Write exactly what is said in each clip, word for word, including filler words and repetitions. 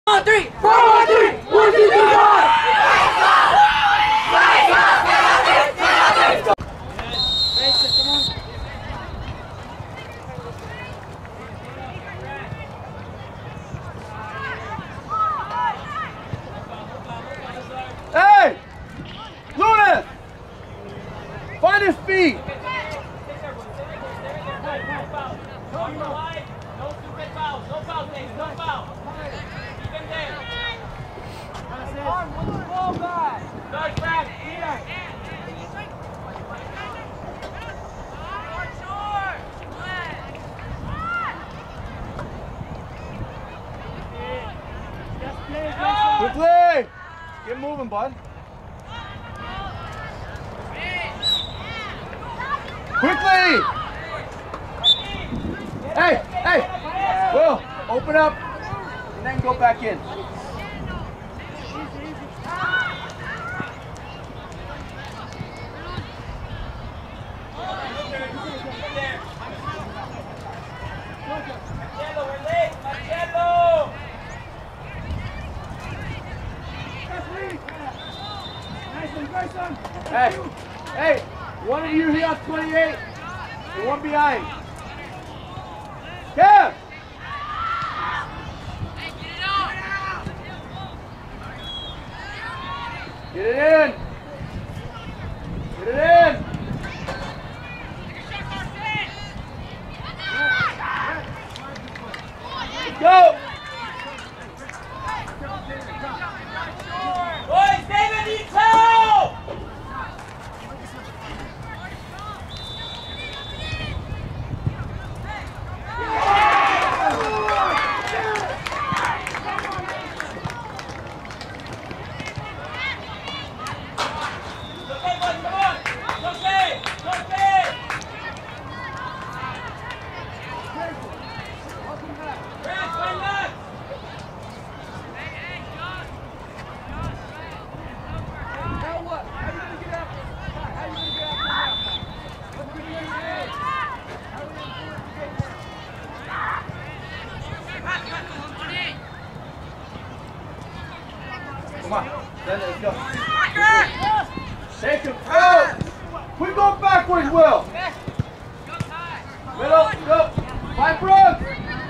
On three! Four on three! One, two, three, four! Hey! Lunas! Find his feet! No stupid fouls, no fouls, Dave, no fouls. Keep him there. Arm with the ball back. Good, Brad, here. Quickly! Get moving, bud. Quickly! Hey, hey! Will, open up and then go back in. Hey, hey, one of you here on twenty-eight and one behind. Kev! Get it in! Get it in! Go! Boys, David needs help! Come on, then let's go. Take him. Oh! We're going backwards, Will. Middle, go. Find Brooks.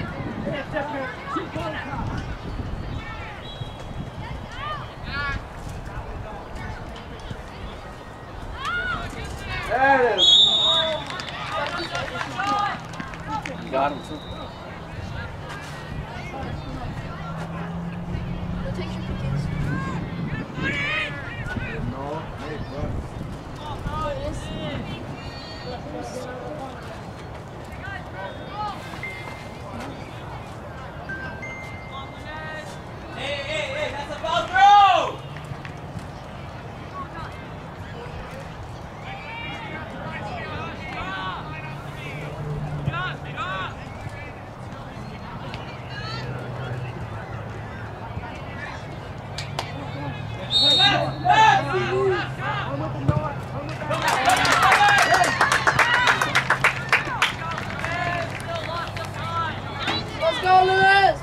There it is. You got him too. Let's go, Lewis!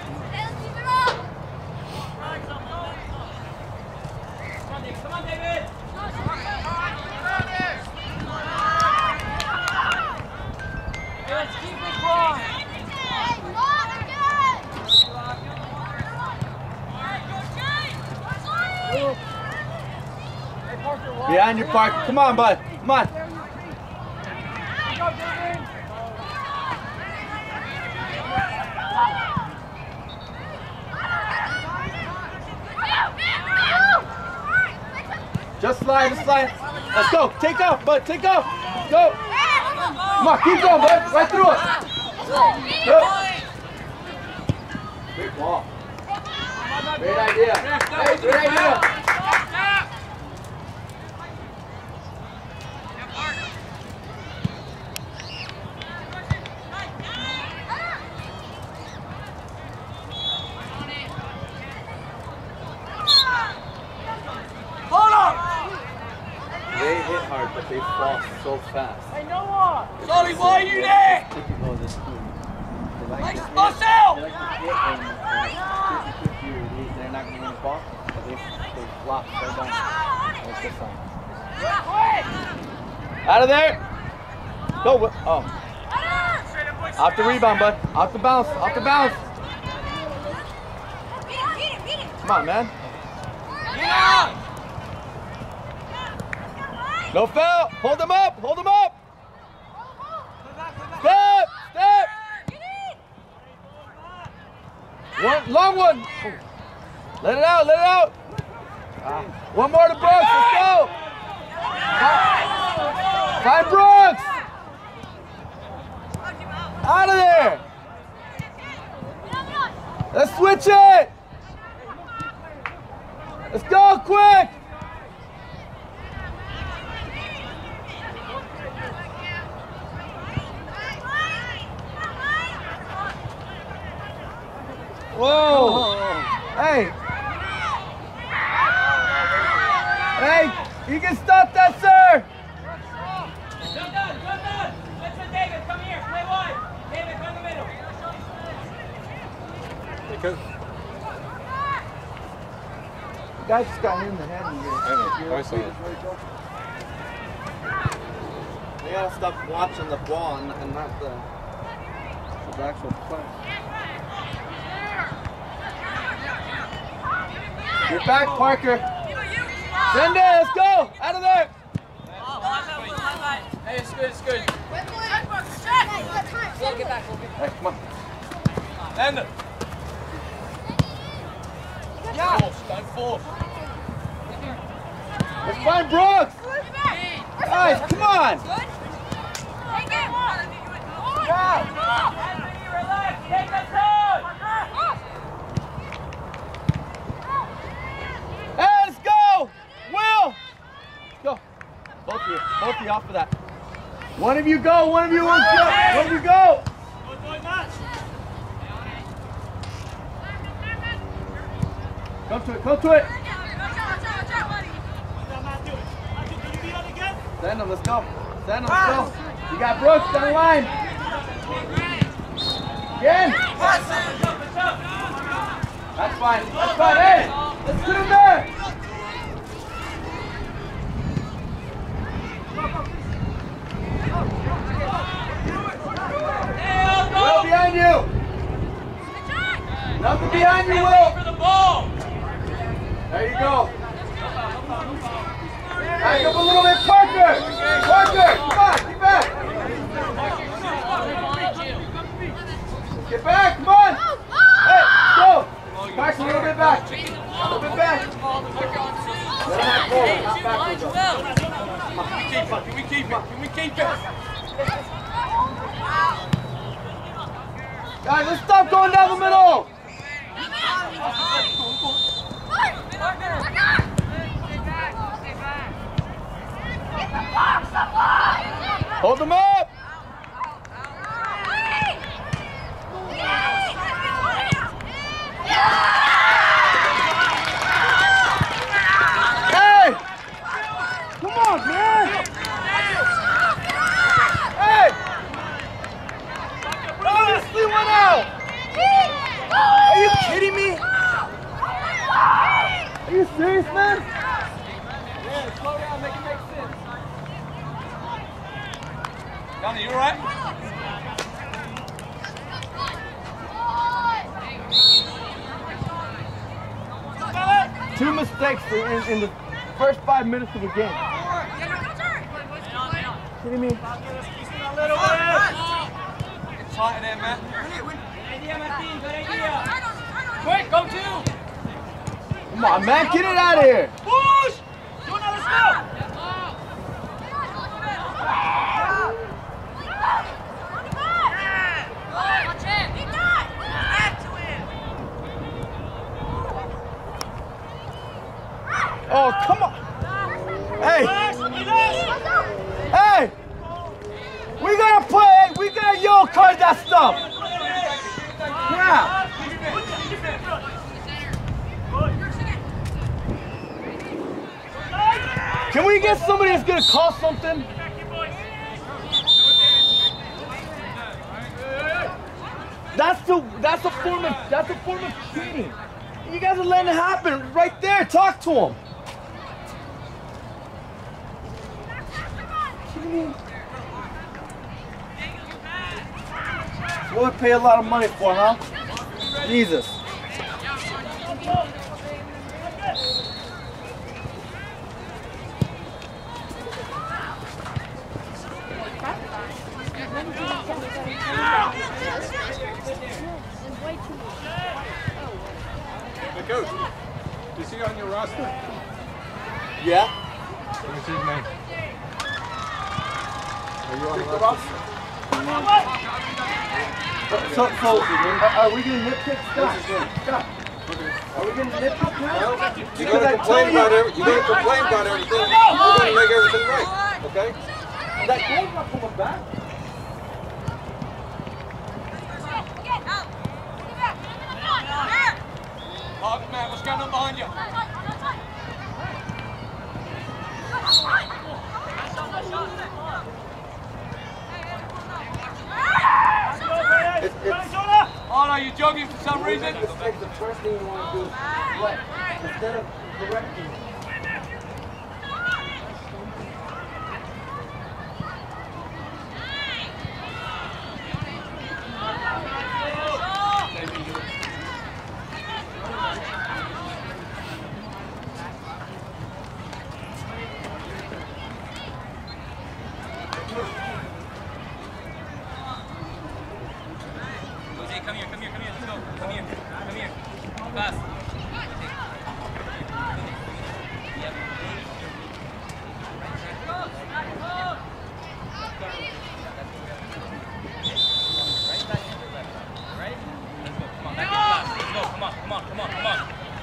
Come on, David! Let's keep it going! Behind your park. Come on, bud. Come on. Just slide, just slide. Let's go. Take off, bud. Take off. Go. Come on, keep going, bud. Right through it. Go. Great ball. Great idea. Hey, great idea. They hit hard, but they fall so fast. Hey, Noah! Sorry, why are you there? Typical of this team. They like Nice to hit- muscle! they like to hit and, and Block. Stay down. That's good sign. Out of there. Go. Wi- Oh. Off the rebound, bud. Off the bounce. Off the bounce. Come on, man. No foul. Hold him up. Hold him up. Step. Step. One long one. Oh. Let it out. Let it out. Ah. One more to Brooks. Let's go. Find Brooks. Out of there. Let's switch it. Let's go quick. Whoa. Hey. Hey, you can stop that, sir. Good done, good done. Listen, David, come here. Play wide. David, go in the middle. The guy just got hit in the head. And you're, I know. you're I saw it. They gotta stop watching the ball and, and not the, the actual play. Get back, Parker. Send it, let's go. Out of there. Hey, it's good, it's good. Hey, come on. End it. Yeah. Force, don't force. Let's find Brooks. Guys, come on. Yeah. Anthony, relax. Take the turn. Hey, let's go. Will. Let's go. Both of you. Both of you off of that. One of you go. One of you wants to go. One of you go. Come to it. Come to it. Send him. Let's go. Send him. Let's go. You got Brooks down the line. Again. That's fine. That's fine. Hey, let's put him there. Will, behind you. Nothing behind you, Will. For the ball. There you go. Back up a little bit, Parker. Parker, come on, get back. Get back, come on. Hey, go. Back a little bit back. A little bit back. Let him have forward, not backwards. Can we keep it? Can we keep it? Can we keep it? Guys, let's stop going down the middle. Hold them up. Hey! Come on, man! Hey! Obviously went out! Are you kidding me? Are you serious, man? Yeah, slow down, make it make sense. Donnie, you alright? Two mistakes in, in the first five minutes of the game. Kidding me? It's tight in there, Matt. Idea, Martin, good idea. Quick, go two. Come on, man, get it out of here. Push! Do another step. Oh, come on. Hey. Hey. We gotta play. We gotta yellow card that stuff. Yeah. Can we get somebody that's gonna call something? That's the that's a form of that's a form of cheating. You guys are letting it happen right there. Talk to him. What we pay a lot of money for, huh? Jesus. Hey, Coach, is he on your roster? Yeah? What's his name? Are you on the roster? So, so are, are we going to nitpick stuff? Scott, are we going to nitpick now? You're going to complain about every, you're going to complain about everything. We're going to make everything right, okay? That goal's not coming back. Hawk, man, what's going on behind you? It's, it's, Oh, no, you're jogging for some reason? the first thing you want to do is what? Instead of correcting. Come here, come here, come here, let's go. Come here, come here. Fast. Right? Let's go, come on, let's go, come on, come on, come on, come on.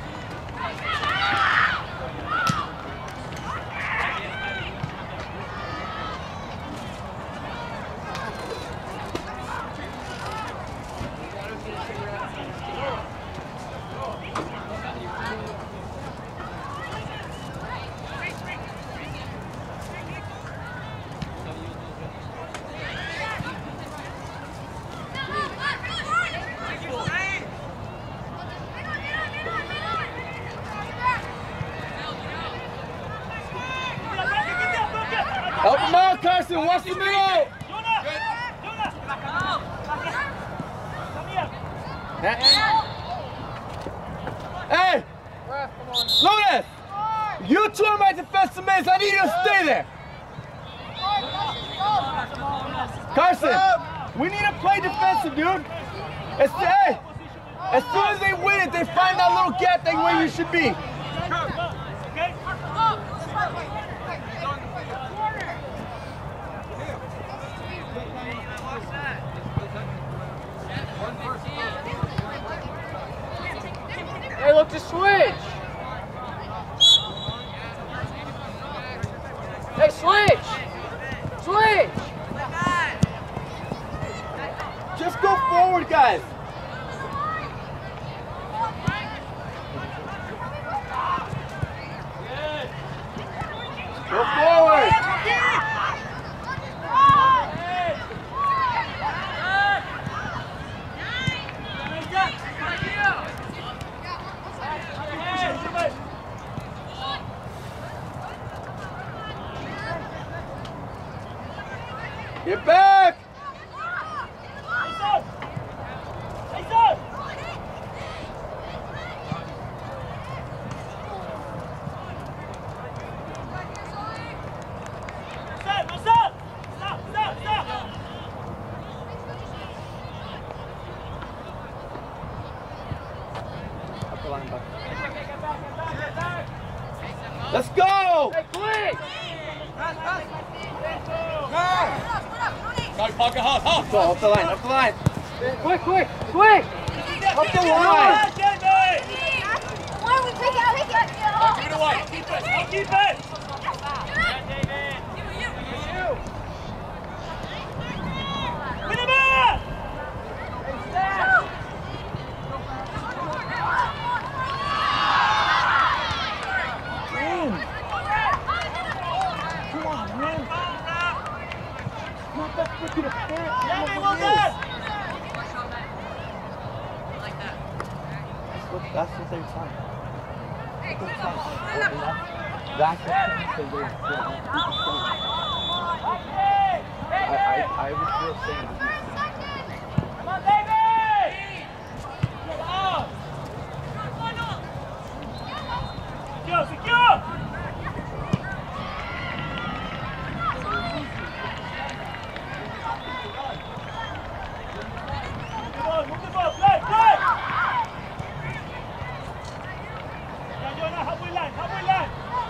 Help him out, Carson. Watch the middle. Hey! Lunas! You two are my defensive minutes. I need you to stay there. Carson, we need to play defensive, dude. As, hey, as soon as they win it, they find that little gap that where you should be. Hey, look to switch. Hey, switch. Switch. Just go forward, guys. Go forward. Get back! Let's go! Hey, quick. Go, Parker, hard, hard. Go, up the line, up the line. Quick, quick, quick. Up the line. Why don't we take it? Take it. Don't give it away. Keep it. Don't keep it. Win him out. Come on, man. Not that freaking affair. Yeah, well done. That's what, that's what they're trying. That's what they're trying. That's what they're trying. I, I, I would feel same. Come on, David! Come on! Secure, secure! Come on, move the ball, play, play! Yeah, Jonah, halfway line, halfway line!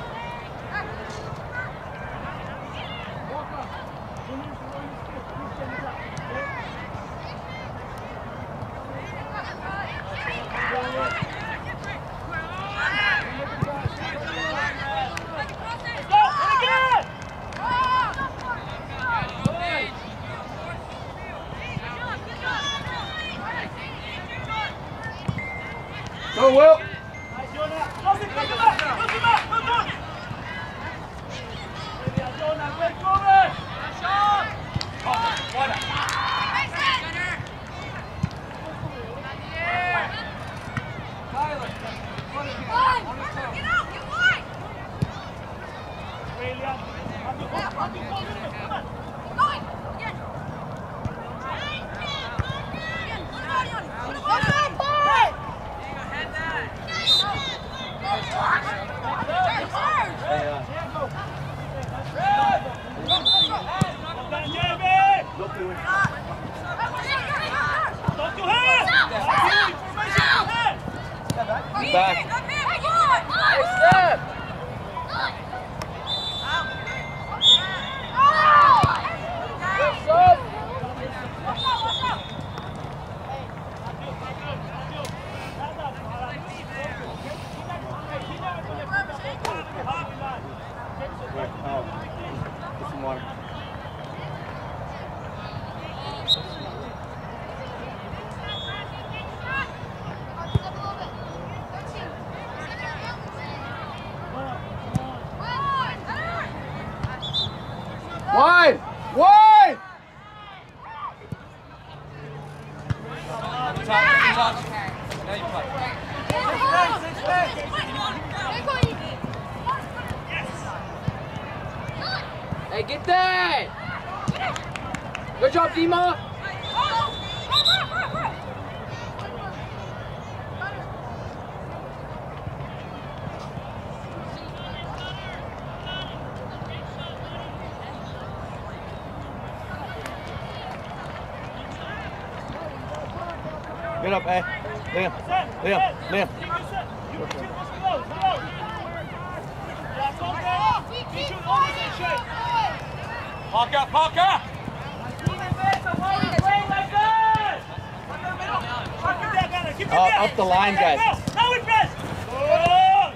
Go, Will. Nice, Jonah. Close it, close it back, close it back, well done. Yeah, Jonah, great cover. Oh, water. Get out, get wide! Brilliant. Abdul, Abdul, close it, come on. Keep going! Again! Again, put it on, Yanni. Put it on, Yanni. Hey, uh, Well done, Jamie. look to it. Talk to her. Formation, to her. He's back. Nice step. Good sub. Wait, oh, get some water. Wide! Wide! Hey, get that. Good job, Dima. Get up, hey. Liam. Liam. Liam. Parker, Parker! Uh, up the line, guys. Now we press! Good!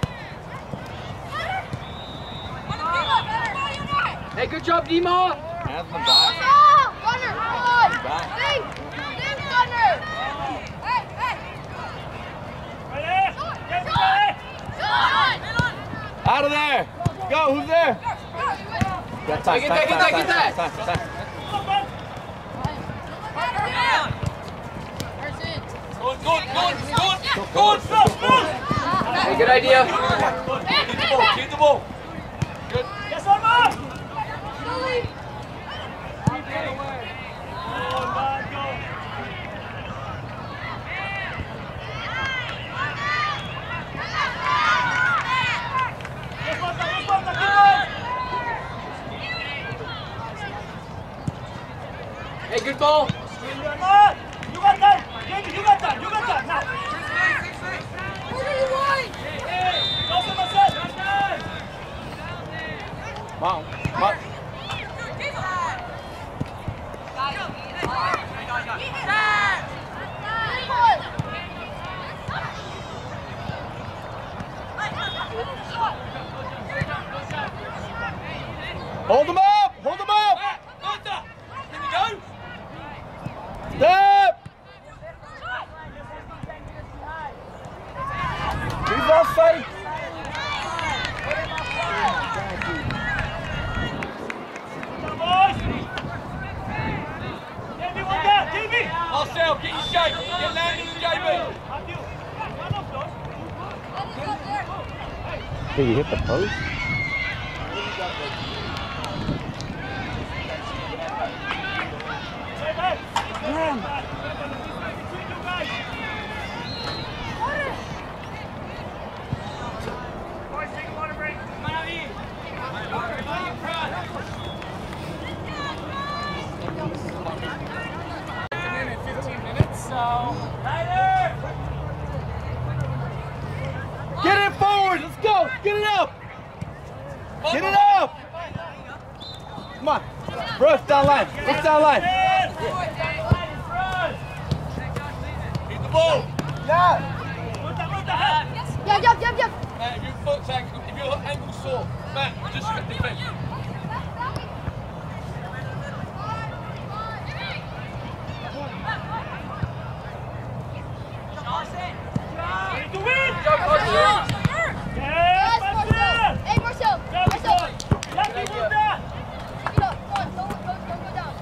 Hey, good job, Dima. Hands in the back. Gunner, good! Back. Hey, hey, Gunner! Hey, hey! Ready? Get ready! Out of there. Go, who's there? Get time, Get that, get that, get that. time, time, time. Good, good, good, good, good, good, good! Hey, good idea. Keep the ball, keep the ball. Good. Yes, Arma! Hey, good ball. You got time! Jamie, you got time! You got time! Now! What do you want? Hey! Go for myself! Come on, come on. Hold them up! Hold them up! Can you go? Step! He's offside. Jamie, one down! Jamie! Marcel, get your shape! Get landing with J B! Did you hit the post? man. Get it forward. Let's go. Get it up. Get it up. Come on. Brooks down line. Brooks down line. Keep the ball. Yeah. Yep, yep, yep, yep. Matt, if your foot's angle, if your ankle's sore, Matt, just defend. Ready to win! Yes, Marcel. Hey, Marcel. Marcel. Lucky with that! Pick it up. Come on. Don't, don't, don't go down.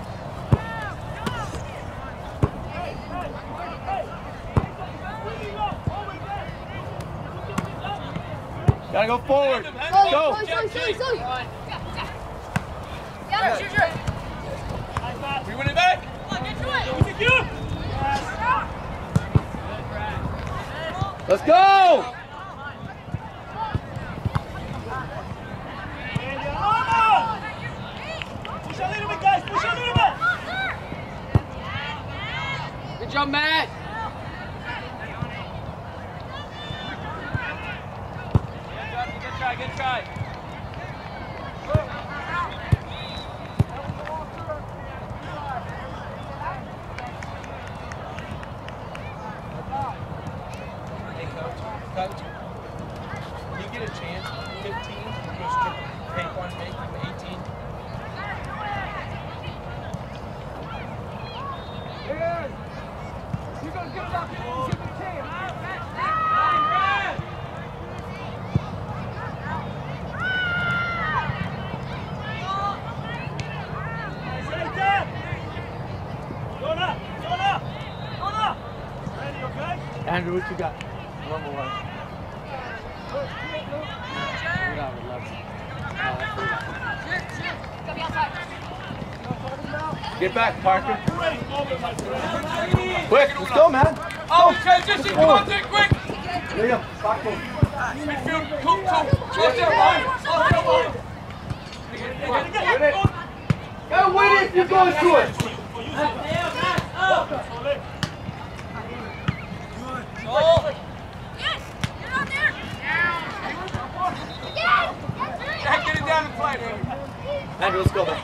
Gotta go forward. Go, Go. go, go, go, go. Yeah, shoot, shoot. We win it back! Come on, get to it. Secure! Let's go. Push a little bit, guys! Push a little bit! Good job, Matt. Good try, good try. Coach, you get a chance, fifteen, just to take one, make him eighteen. You're gonna get it up. Give it a chance. Andrew, what you got? One more. Go be outside. Get back, Parker. Quick, let's go, man. Oh, transition, come on, do it quick! Liam, back home. Midfield, cool, cool. Off your line, off your line. Win it. Go win it if you're going to it. Yes, you're out there. Yes. Jack, get it down and play, baby. Andrew, let's go, man.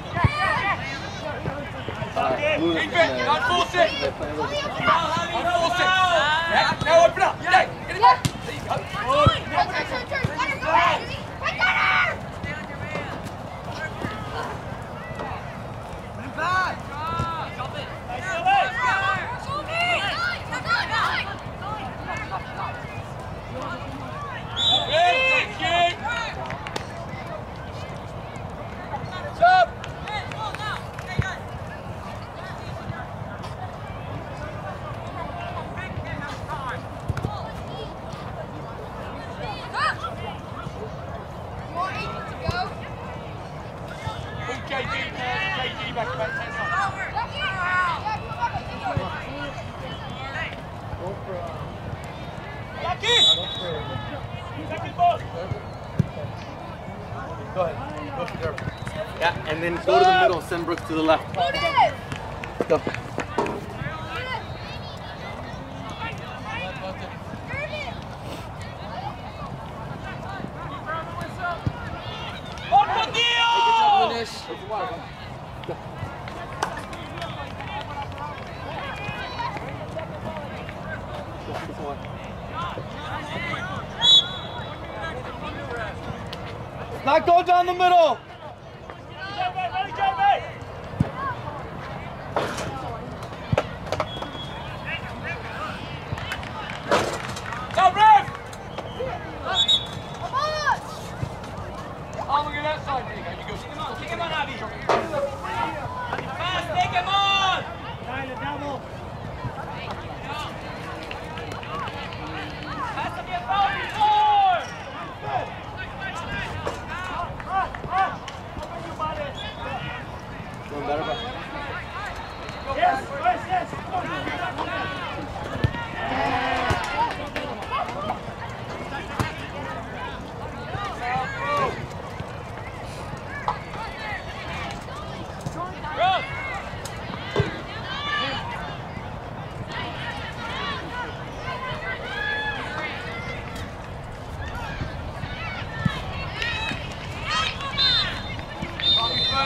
Keep it, not force it. Not force it. Jack, now open up. Jack, get it back. There you go. Turn, turn, turn, turn. Let her go. Right there. Thank you. Stop. More eight to go. Pull J D, J D back about ten yards. Lucky! Second ball. Go ahead. Go for Derby. Yeah, and then go to the middle, send Brooks to the left. Hold it. Go. Otro tío! Dennis. Not go down the middle. Stop, ref! Come on. Oh, look at that side. There you go. You go. Kick him on. Kick him on, Abby. Fast, take him on! Has to be a foul before!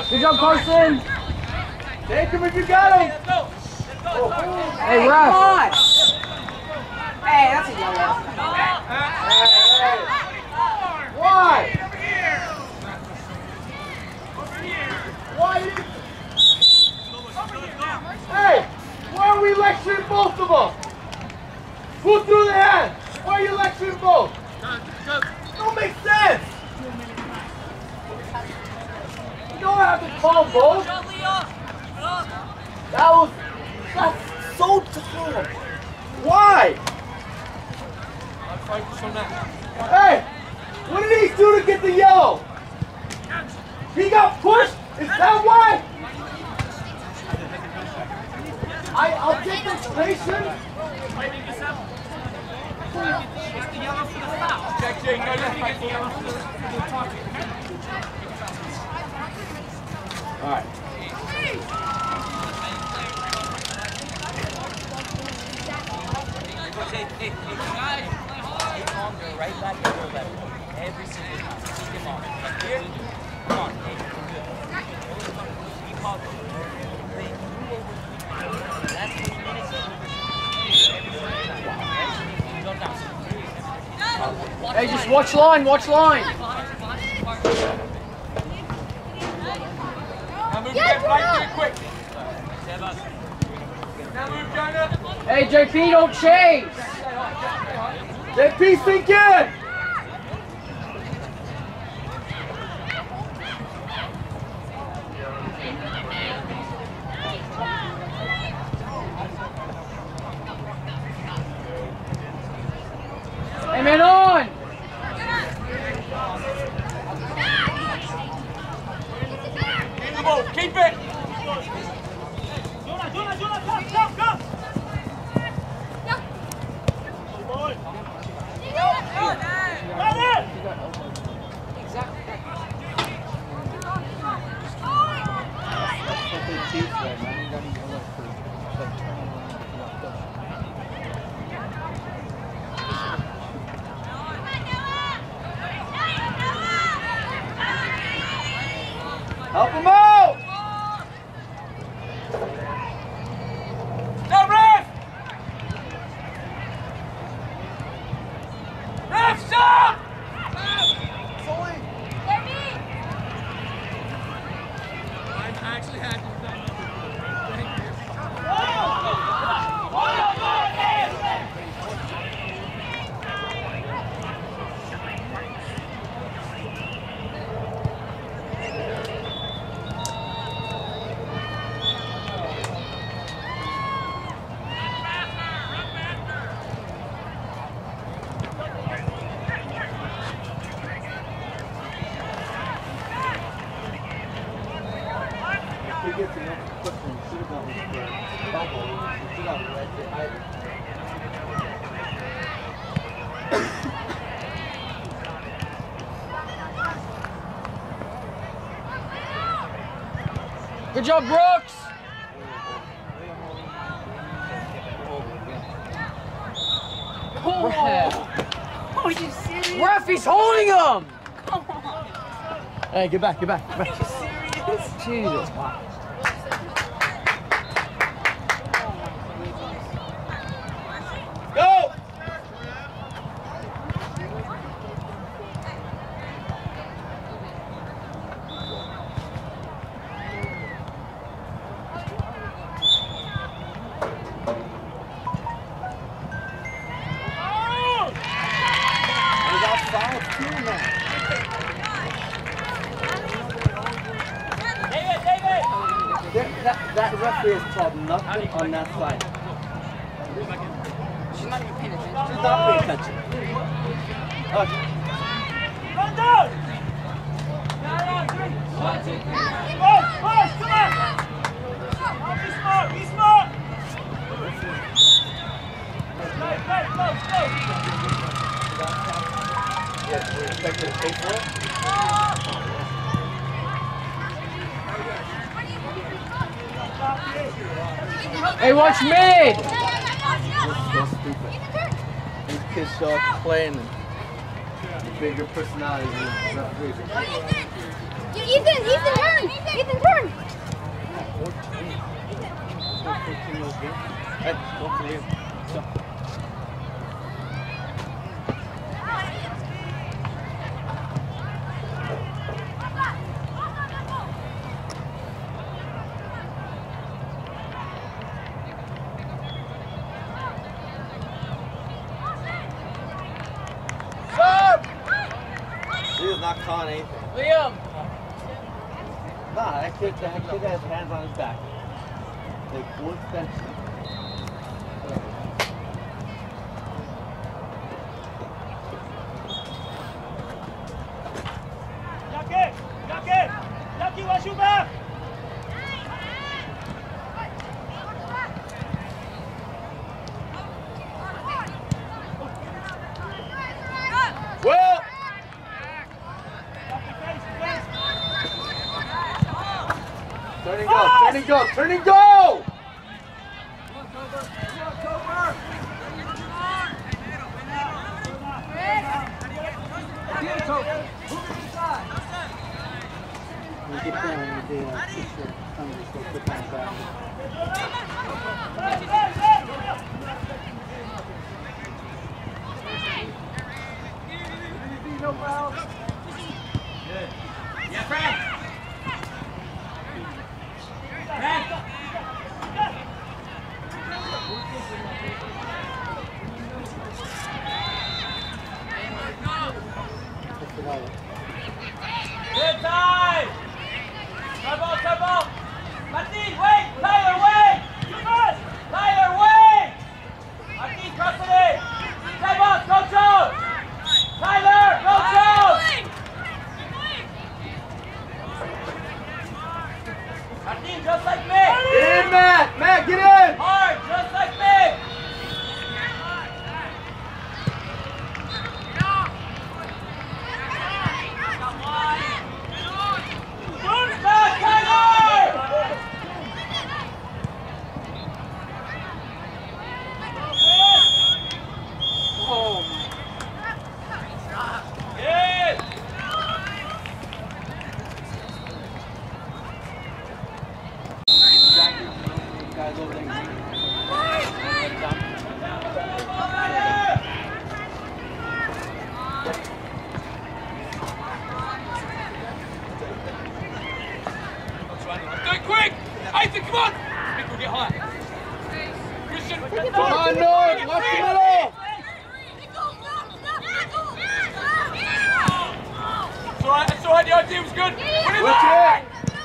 Good job, Carson. Take him if you got him. Let's go. Let's go. Oh. Hey, Come ref. on! Hey, that's a yellow. Hey, hey. Why? Why? you- Hey, why are we lecturing both of them? Who threw the hand? Why are you lecturing both? Don't make sense. You don't have to call them both. That was that's so dumb. Why? Hey, what did he do to get the yellow? He got pushed? Is that why? I, I'll take the explanation. Check, Jake. No, you have to get the yellow for the talking. All right. Hey, hey, hey, guys, get on your right back and your left. Every single time. Keep him on. Like here. Come on, hey, good. Keep positive. They move over. Last two minutes. Every single time. Okay? Go down. Hey, just watch line, watch line. Now move get right here quick. Now move, Jonah. Hey, J P, don't chase. J P, sink in. Hey, man, on. Keep the ball. Keep it. Help him out. Now, ref! Ref, stop! I'm actually happy with that. Thank you. He gets enough quick and shoot on his elbow. Shoot on the right side. Good job, Brooks. Ref. Oh, are you serious? Ref, he's holding him. Come on. Hey, get back, get back, get Are back. you serious? Jesus. Wow. Go. He's outside too now. David, David! That, that, that referee has called nothing on that side. She's not even paying attention. She's not paying attention. Okay. Run down! One, two, three. Push, push, come on! Be smart, be smart! Go, go, go, go! Yeah, we're expected to pay for it. Hey, watch mid. This is so stupid. These kids show up playing and the bigger personalities than the referees. Ethan, Ethan, turn! Ethan, turn! Hey, go for you. Go. He is not calling anything. Liam! Nah, that kid, that kid has hands on his back. Like, full extension. Jackie! Jackie! Jackie, watch your back! Well! Turn and go, turn and go, turn and go! Yeah, Frank! Frank! Good time! Come on, come on! Martin, wait! Tyler, wait! Tyler, wait! Martin, cross it in! Time out, go Jones! Tyler, go Jones! Martin, just like me! Get in, Matt! Matt, get in! Hard, just like me! Back, Tyler! Oh, Yes! Guys over there. Do it quick! Ethan, come on! Nick will get high. Christian, Come on, North! Watch the middle! It's alright, it's alright, the idea was good. Put it Watch back! it!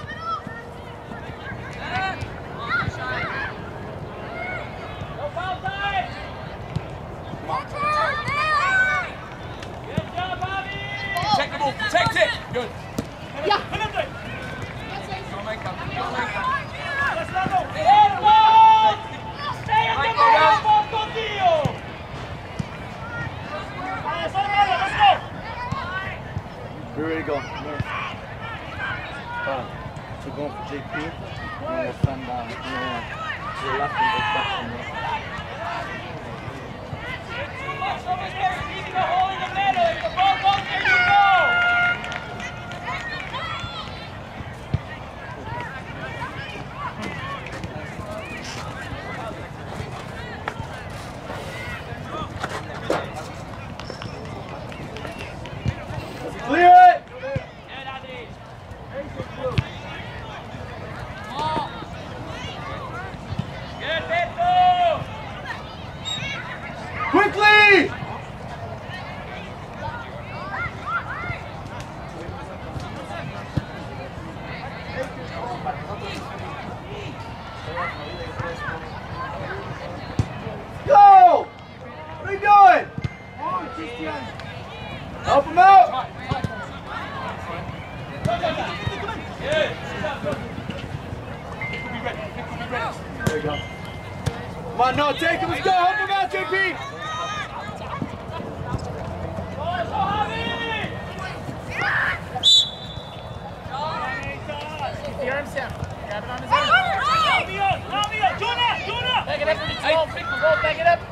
No foul time! Good job, Bobby! Check the ball, protect it! Good. Don't make up, don't make up. Edward! Stay at the ball, Bosco Dio! We're ready to go. Uh, so going for J P. And we'll send uh, you know, to the left and go back from there. Too much over there, you need to go hole in the middle. If the ball goes there, you go! Clear it! Good, Beto! Quickly! Go! What are you doing? Help him out! Good. There you go. Come on, no, take him. Let's go. Help him out, J P. keep the arms down. Grab it on his arm. Back it up when it's small. Pick the ball, back it up.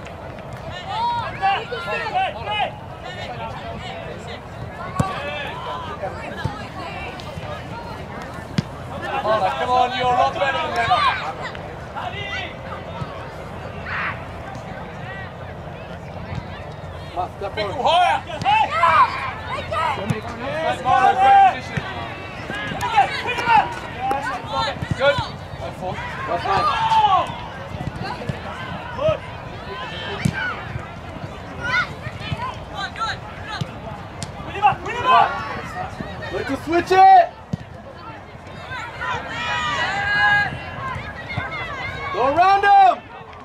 Pick him higher. That's Marlo, great position. Good. Go forward. Well done. Look to switch it. Go around him.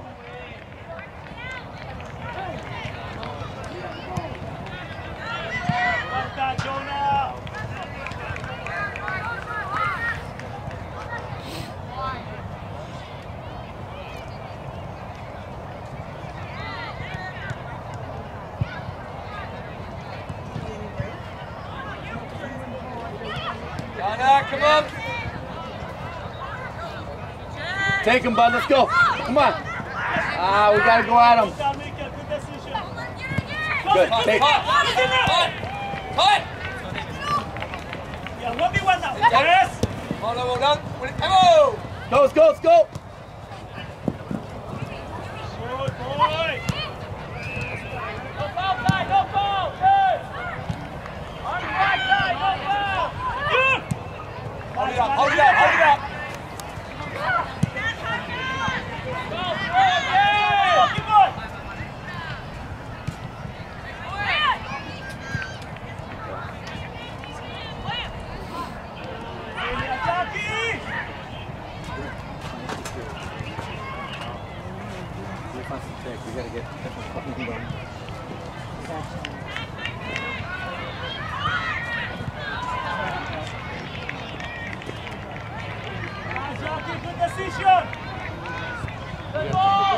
Donna, come on. Take him, bud. Let's go. Come on. Ah, we gotta go at him. Good. Take. Cut. Cut. Yes. Marlo, well done. Win it. Come on. Go, let's go, let's go. Hold it up, hold it up, hold it up. We gotta get fucking done. Good decision! Good ball!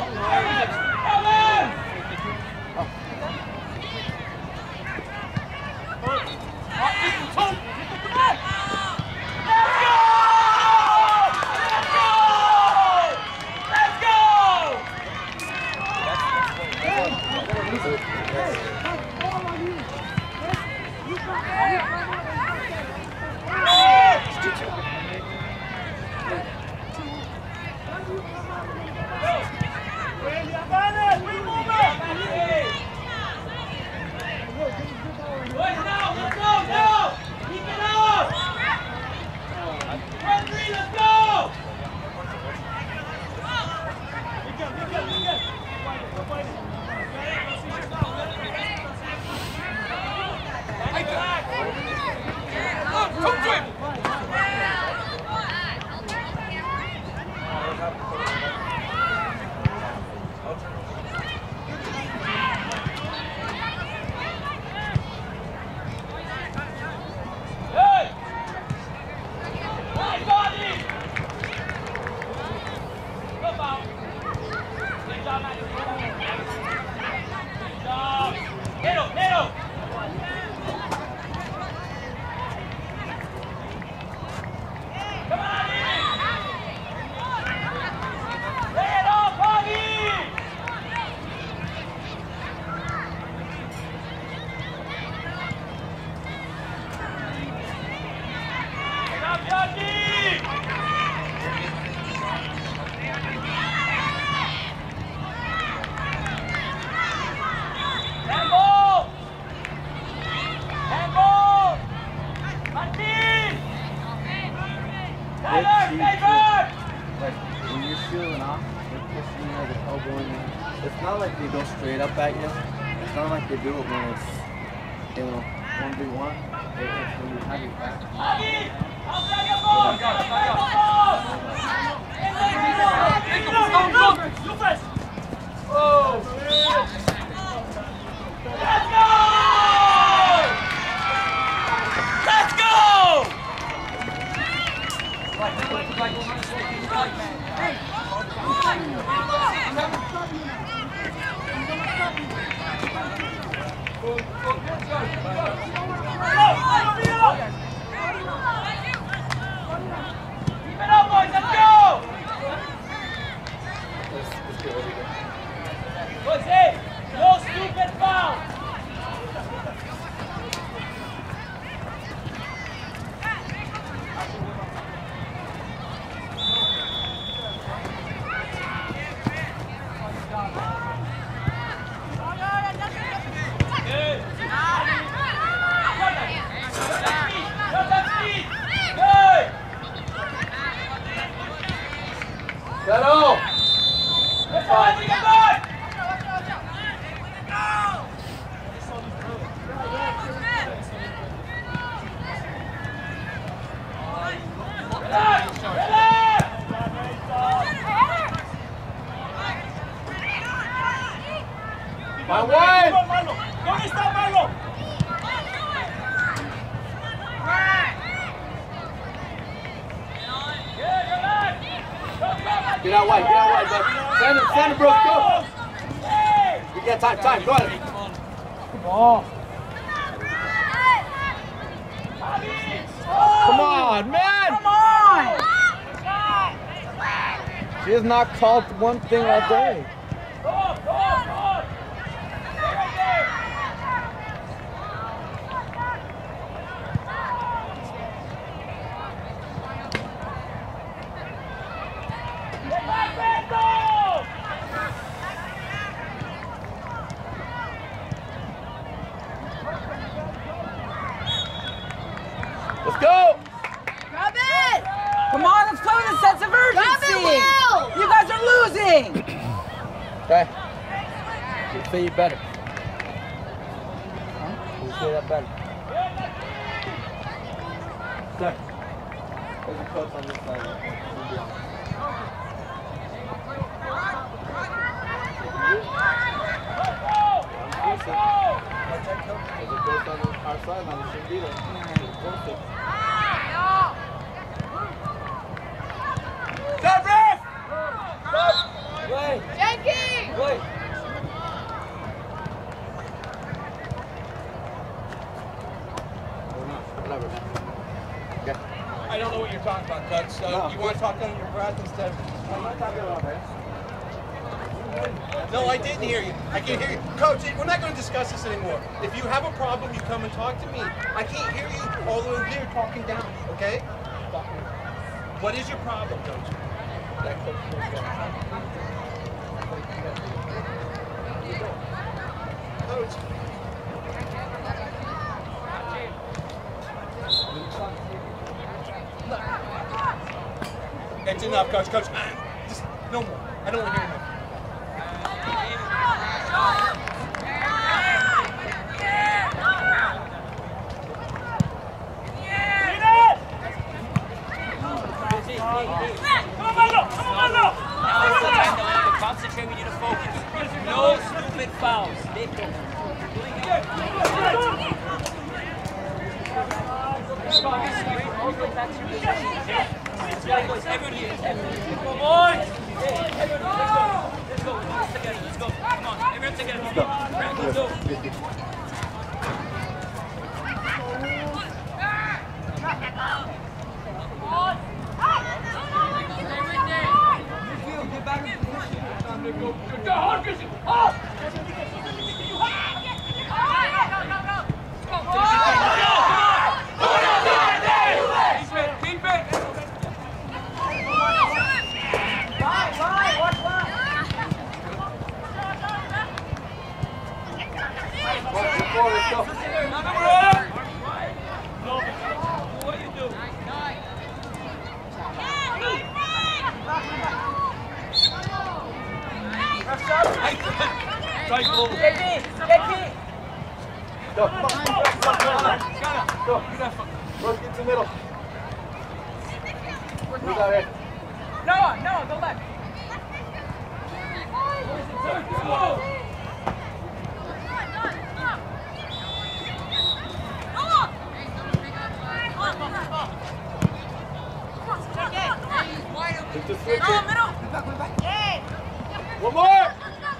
It's not like they go straight up at you. It's not like they do it when it's, you know, one v one. It's when you have your back. Let's go! No stupid foul! Good. Get out wide, get out wide, bud. Send him, send him, bro, go. We got time, time, go ahead. Ball. Come on, man! Come on! She has not called one thing all day. Go on, go on, go on. Stay right there. Get back, Beto! Let's go! Grab it! Come on, let's play with a sense of urgency! Grab it, Will! You guys are losing! Okay. You say it better. Huh? You say that better. There. There's a coach on this side. We'll be on. There's a coach on our side now. We shouldn't be there. Stop, ref! Wait! Jenkins! Wait! Whatever, man. Okay. I don't know what you're talking about, Coach. So No. you want to talk under your breath instead of... I'm not talking about that. No, I didn't hear you. I can't hear you. Coach, we're not going to discuss this anymore. If you have a problem, you come and talk to me. I can't hear you all the way there talking down, okay? What is your problem, Coach? That coach is Coach. It's enough, Coach. Coach, just no more. I don't want to hear more. Concentrate, we need to focus. No stupid fouls. Everyone here. Come on. Everyone, let's go. Let's go. Let's together. Let's go. Come on. Everyone together. Let's go. Let's go. Go, come on. Go. Rose, get to the middle. Who's out here? Noah, Noah, go left. Just to switch it. One more.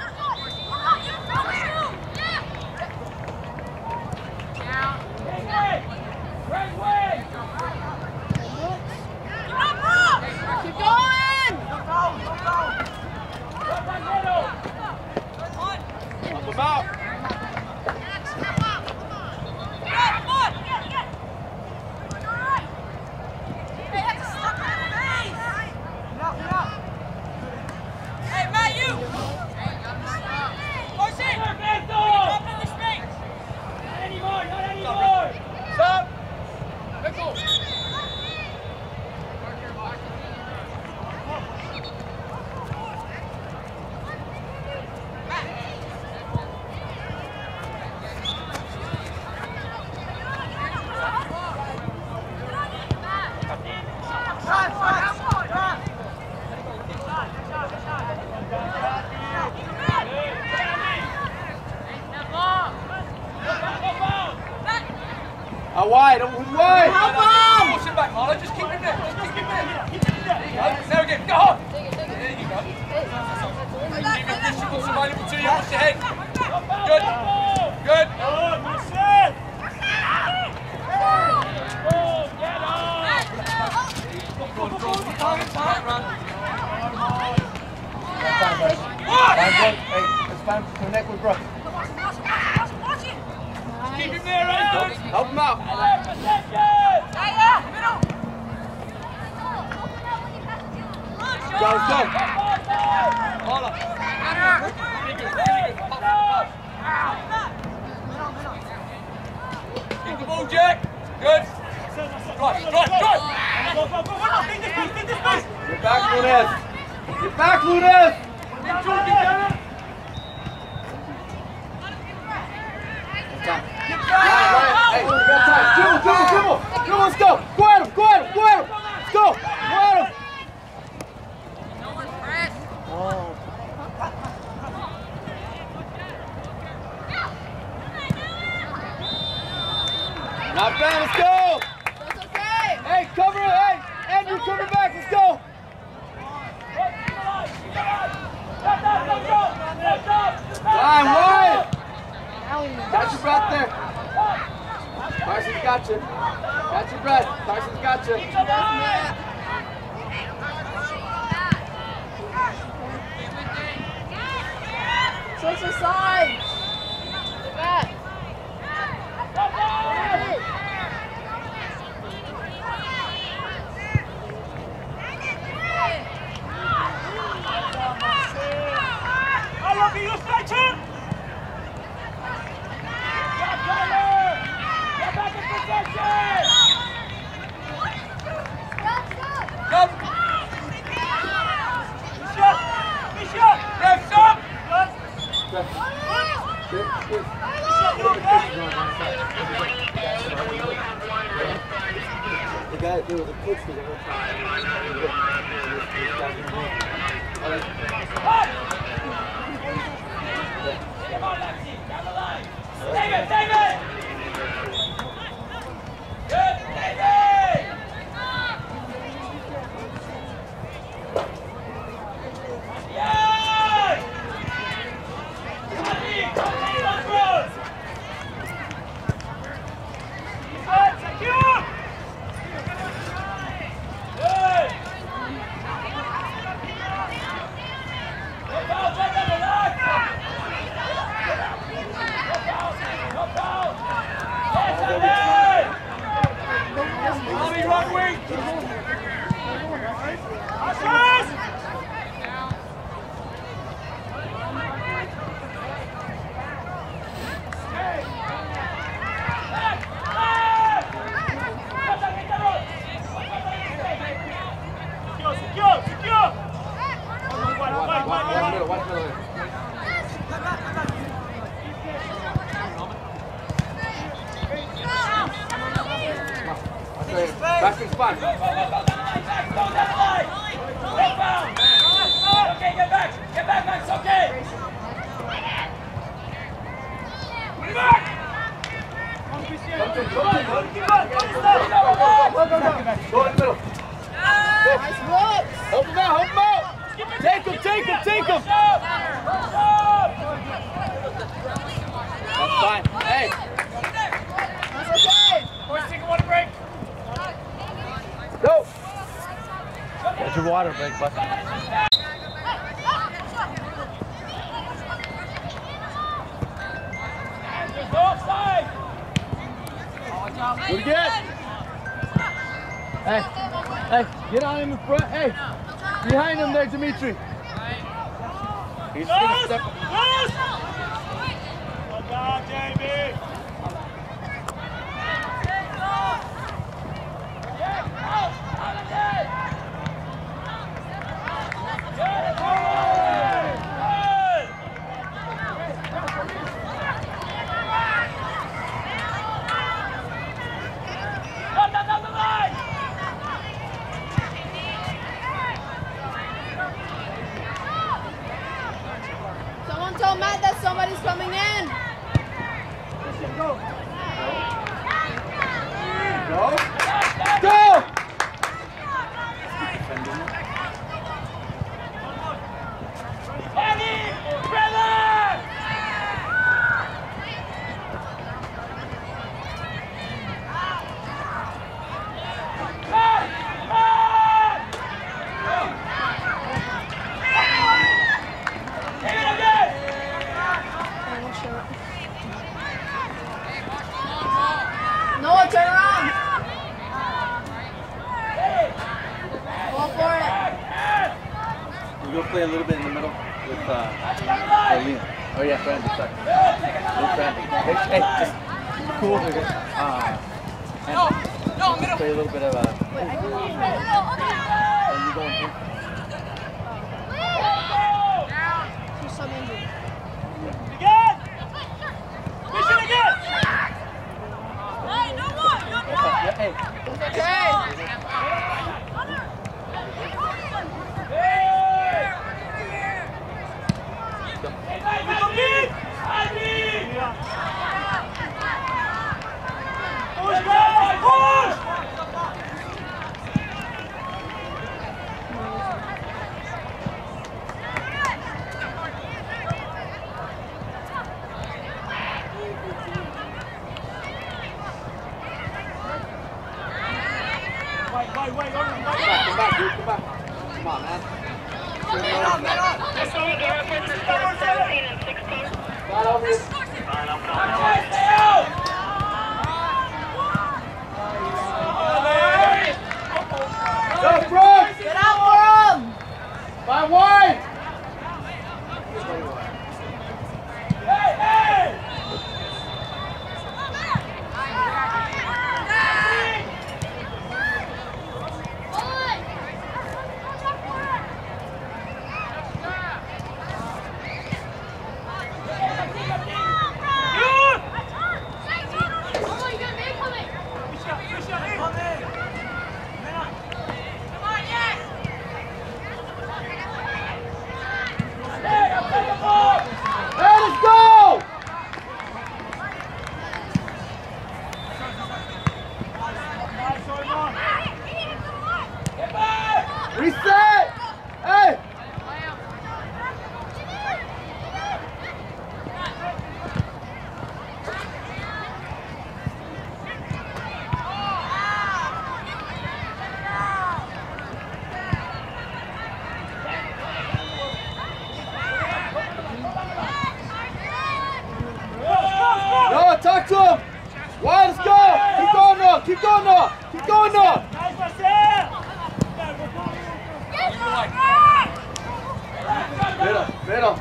Right way! Keep going! Up about. Hey, Matt, you! Push it! Drop in the space! Not anymore, not anymore! Stop. Out wide, who's wide? Push it back, Marlon. Just keep him there. Just keep him there. There we go. Go on. There you go. Keep your distance available to you. Watch your head. Good. Good. Go on, draw some targets. Right, run. Hey, it's time to connect with Brooke. Keep him there, right? Help him out. Go, go. Paula. Really good, really good. Pop, pop, pop. Keep the ball, Jack. Good. Drive, drive, drive. Get back, Lunes. Get back, Lunes. Keep talking, Darren. Right, right. Hey, we got time. Dribble, dribble, dribble. Dribble, let's go. Go at him, go at him, go at him. Let's go. Go at him. Oh. Not bad, let's go. That's okay. Hey, cover it. Hey, Andrew, cover back. Let's go. Line wide. Got your breath there. Carson's got you. Got your breath. Carson's got you. Switch your sides. Get back. The guy, there was a pitch to the whole David, David! Good, David! Yeah! Come on, come on, secure! Good! Go down, check on the line! Tommy, run wing! Secure, secure, secure! Watch, watch middle, watch middle. Back to the spot. Go, go, go, go down the line, Max! Go down the line! Go down! Okay, get back! Get back, Max, okay! Put it back! Come to, come to, come to. Go in the middle. Nice work. Help him out, help him out. Take him, take him, take him. That's fine. Hey. That's okay. Boys, take a water break. Go. Get your water break, bud. There's no offside. Do it again. Hey, hey, get on him in front. Hey, behind him there, Dimitri. He's gonna step. Well done, Jamie. Someone tell Matt that somebody's coming in. play a little bit in the middle with uh, Liam. Oh yeah, Brandy, sorry. With Brandy. Hey, hey, just cool. Uh, and No, no, middle. play a little bit of uh, and you go in here. He's some injured. Again! Mission again! Hey, no more! No more! Yeah, hey. Okay! Push, guys! Push! Wait, wait, wait, wait, Come back, come back, dude, come back. Come on, man. Got over it. stay out! Go, Brooks! Get out for him! By wide! Hey, hey! Hey, let's go! Reset! Hey! No, talk to him! Wide, let's go! Keep going, Noah! Keep going, Noah! Keep going, Noah! Nice, Marcel! Middle, middle.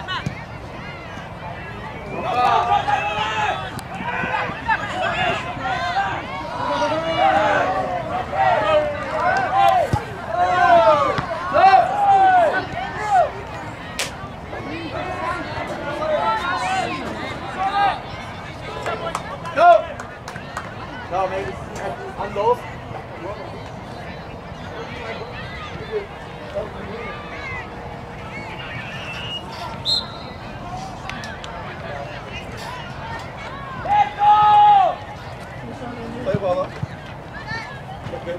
No! No, maybe. I'm low. Let's go! Play well up. Okay.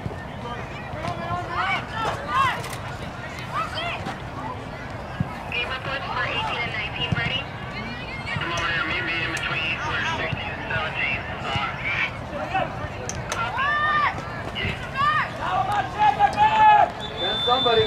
Game reports for eighteen and nineteen ready. Come over here, meet me in between quarters sixteen and seventeen. How about Santa Cruz? Send somebody.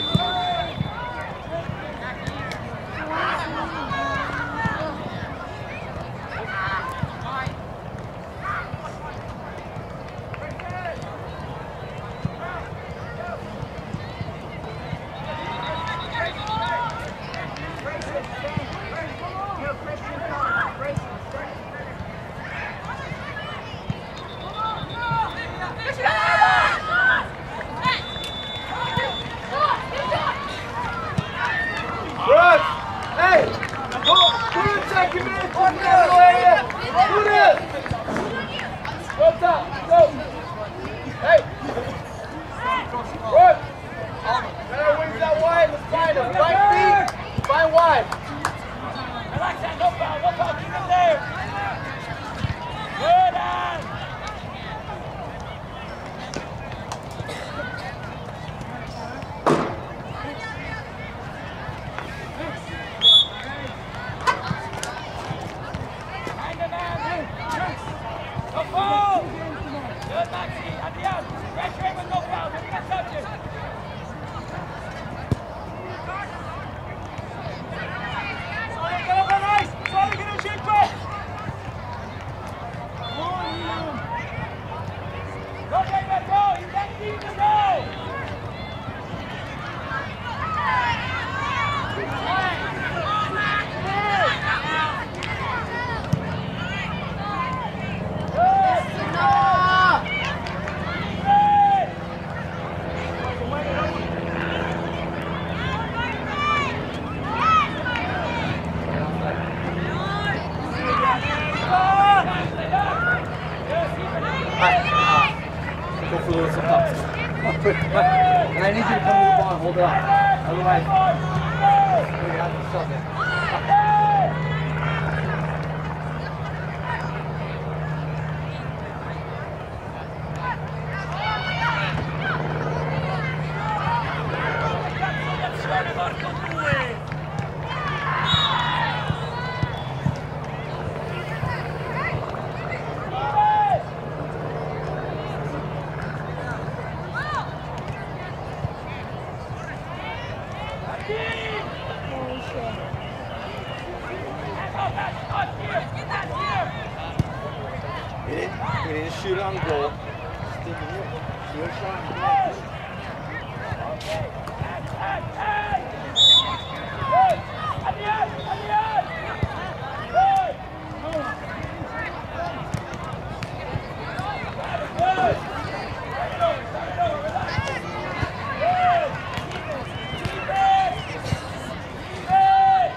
Brooks! Hey! Go! Do your second minute! Do this! Go top! Go! Hey! Brooks! Better wings out wide. Let's find him. Right feet. Find wide. Relax that, no foul, no foul, keep it there! Good on! Find him, man! No foul! Go for a little some tops. Quick, quick. And I need you to come to the ball and hold it up. Otherwise, you have to shove it. We need to shoot on goal. Stick it here. Do a shot. Okay. Hey, hey, hey! At the end! At the end! Hey! Good! Start it over, start it over, relax! Good! Keep it! Keep it!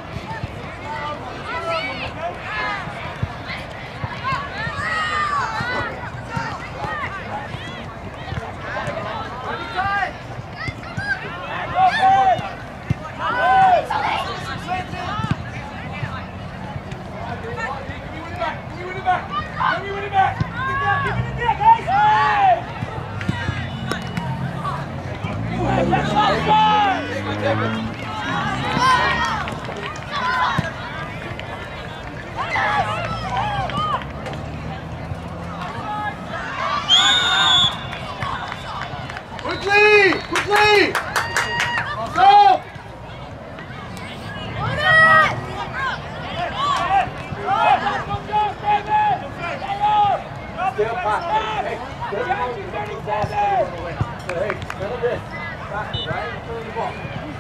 Quickly! Quickly! Go! Stay up high. Hey, hey, hey, none of this. Back, right? Throw the ball.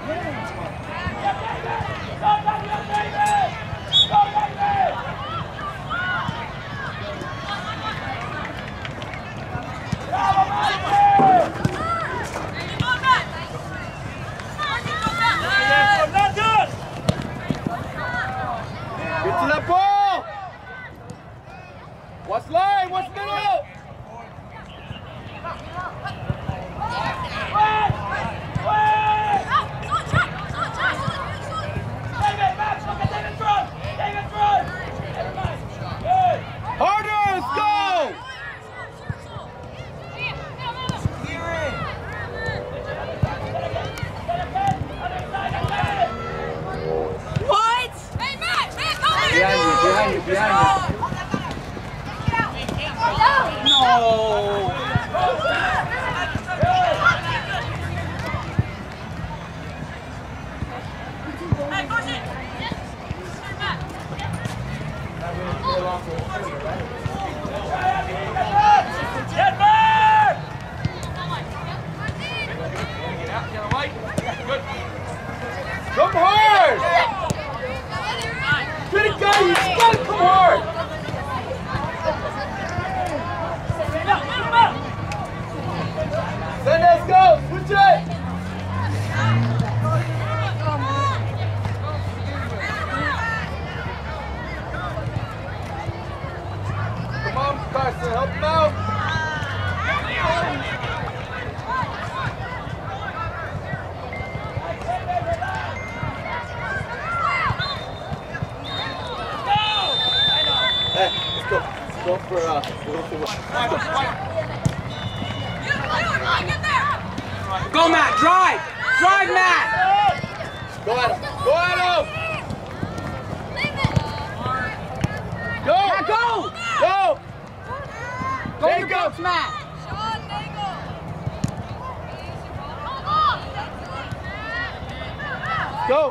Get to that ball! Watch line, watch middle! Harder, let's go! What? Hey, Matt! Matt, come here! Behind you, behind you, behind you. No! Hey, push it! Get back! Come hard! Get it, guy! You just gotta come hard! Then let's go! Switch it! Come on, Carson, help him out! Hey, let's go. Let's go for, uh, we'll go for what? Go, Matt. Drive. Drive, Matt. Go at him! Go at him! Go! Matt, go. Go! Go There in you the go. box, Matt. Go!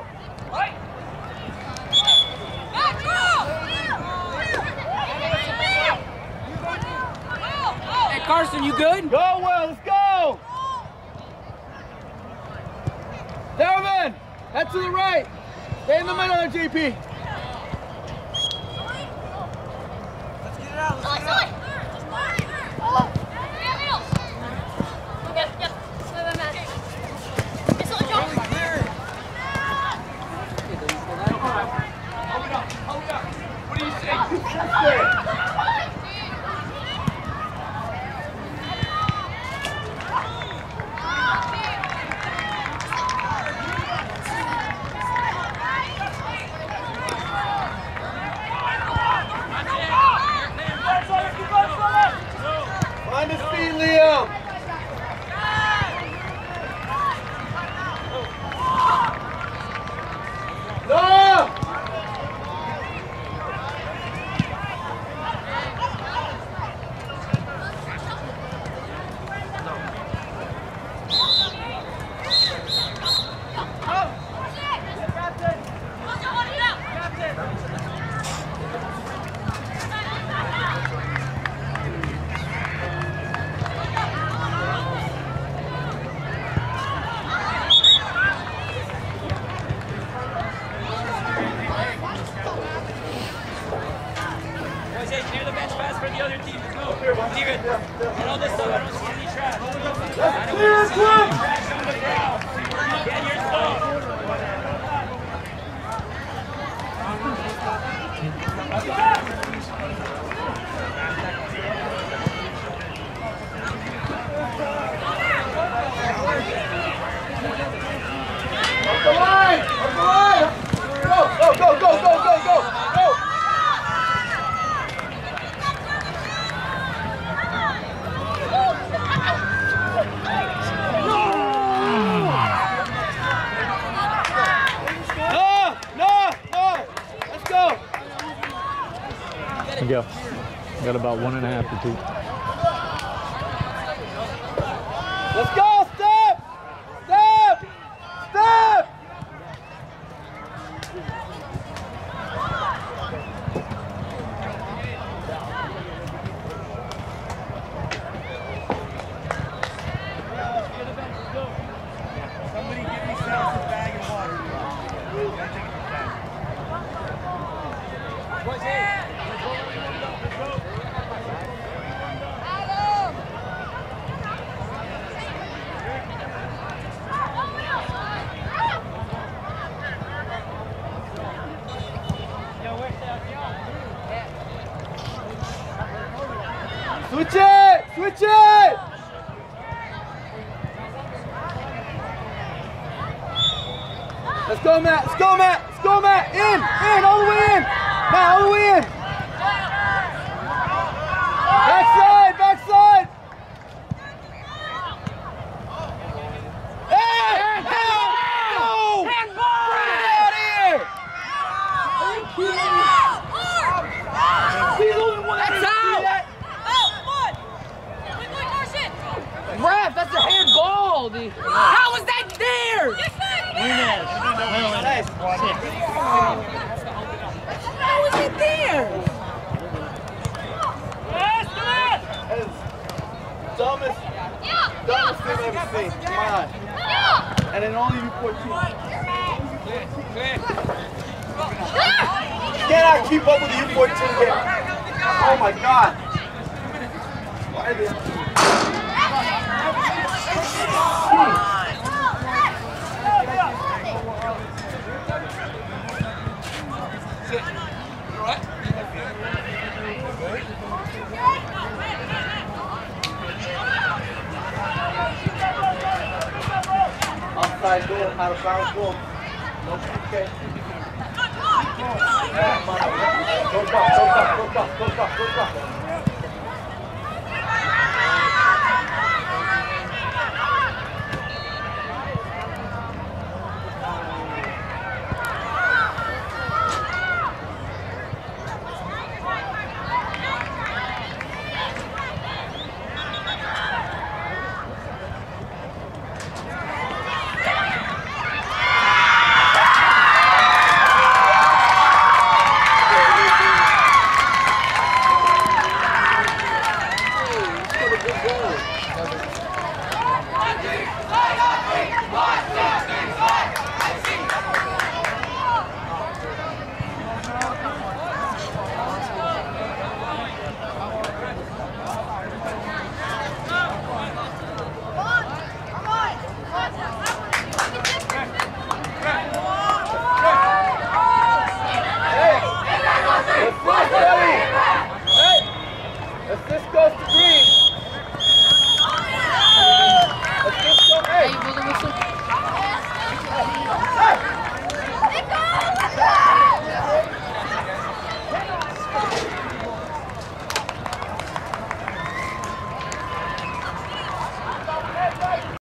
Hey, Carson, you good? Go, Will! Let's go! Darvin! Head to the right! Stay in the middle there, J P! Leave it. Get on this side. I don't see any trash. Let's clear it, quick! Trash on the ground. Get your stuff. Up the line! Up the line! Go, go, go, go, go, go, go! Go! No! No! No! Let's go! There you go. Got about one and a half to two. Let's go! Step! Step! Step! Somebody give me Sal's bag of water. Switch it! Switch it! Let's go, Matt! Let's go, Matt! Let's go, Matt! In! In! All the way in! Matt, all the way in! Backside! Backside! Hey! Hey! No! Handball! Get out of here! He's the only one that didn't see that. Ref, that's a handball, dude. How was that there? How was it there? Dumbest, dumbest thing I've ever seen. Come on. And then only you fourteen. You cannot keep up with the U fourteen here. Oh my God. Why are they? Outside goal, out of bounds goal. No kick. Go back, go back, go back, go back, go back.